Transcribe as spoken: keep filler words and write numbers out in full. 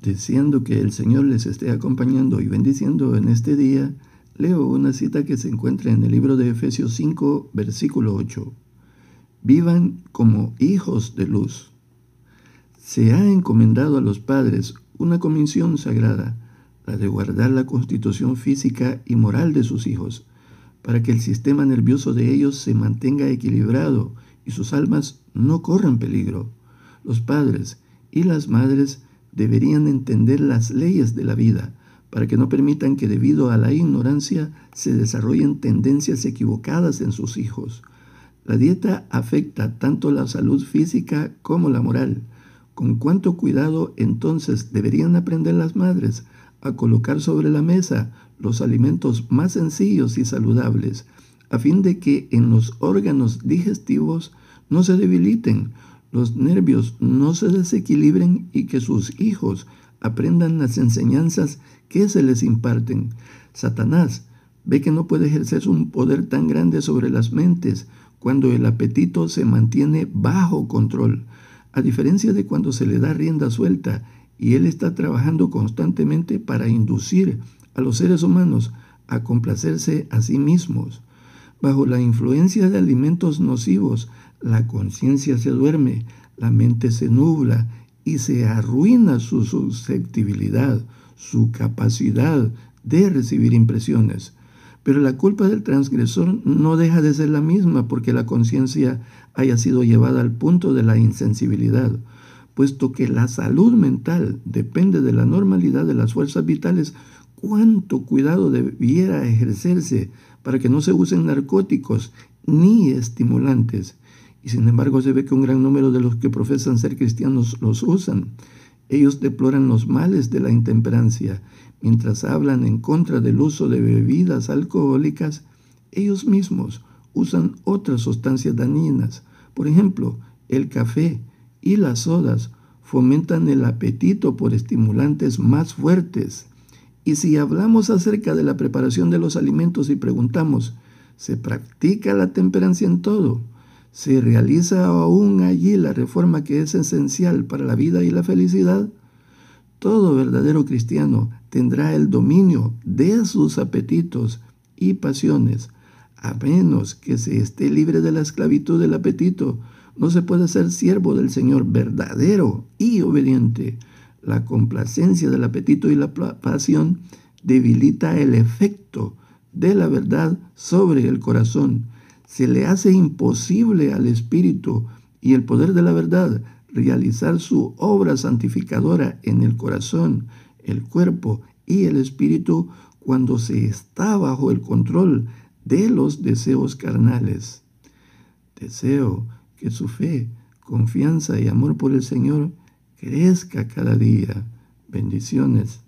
Deseando que el Señor les esté acompañando y bendiciendo en este día, leo una cita que se encuentra en el libro de Efesios cinco, versículo ocho. Vivan como hijos de luz. Se ha encomendado a los padres una comisión sagrada, la de guardar la constitución física y moral de sus hijos, para que el sistema nervioso de ellos se mantenga equilibrado y sus almas no corran peligro. Los padres y las madres deberían entender las leyes de la vida para que no permitan que debido a la ignorancia se desarrollen tendencias equivocadas en sus hijos. La dieta afecta tanto la salud física como la moral. ¿Con cuánto cuidado entonces deberían aprender las madres a colocar sobre la mesa los alimentos más sencillos y saludables, a fin de que en los órganos digestivos no se debiliten, los nervios no se desequilibren y que sus hijos aprendan las enseñanzas que se les imparten? Satanás ve que no puede ejercer un poder tan grande sobre las mentes cuando el apetito se mantiene bajo control, a diferencia de cuando se le da rienda suelta y él está trabajando constantemente para inducir a los seres humanos a complacerse a sí mismos. Bajo la influencia de alimentos nocivos, la conciencia se duerme, la mente se nubla y se arruina su susceptibilidad, su capacidad de recibir impresiones. Pero la culpa del transgresor no deja de ser la misma porque la conciencia haya sido llevada al punto de la insensibilidad. Puesto que la salud mental depende de la normalidad de las fuerzas vitales, cuánto cuidado debiera ejercerse para que no se usen narcóticos ni estimulantes. Y sin embargo se ve que un gran número de los que profesan ser cristianos los usan. Ellos deploran los males de la intemperancia. Mientras hablan en contra del uso de bebidas alcohólicas, ellos mismos usan otras sustancias dañinas. Por ejemplo, el café y las sodas fomentan el apetito por estimulantes más fuertes. Y si hablamos acerca de la preparación de los alimentos y preguntamos, ¿se practica la temperancia en todo? ¿Se realiza aún allí la reforma que es esencial para la vida y la felicidad? Todo verdadero cristiano tendrá el dominio de sus apetitos y pasiones. A menos que se esté libre de la esclavitud del apetito, no se puede ser siervo del Señor verdadero y obediente. La complacencia del apetito y la pasión debilita el efecto de la verdad sobre el corazón. Se le hace imposible al Espíritu y el poder de la verdad realizar su obra santificadora en el corazón, el cuerpo y el espíritu cuando se está bajo el control de los deseos carnales. Deseo que su fe, confianza y amor por el Señor crezca cada día. Bendiciones.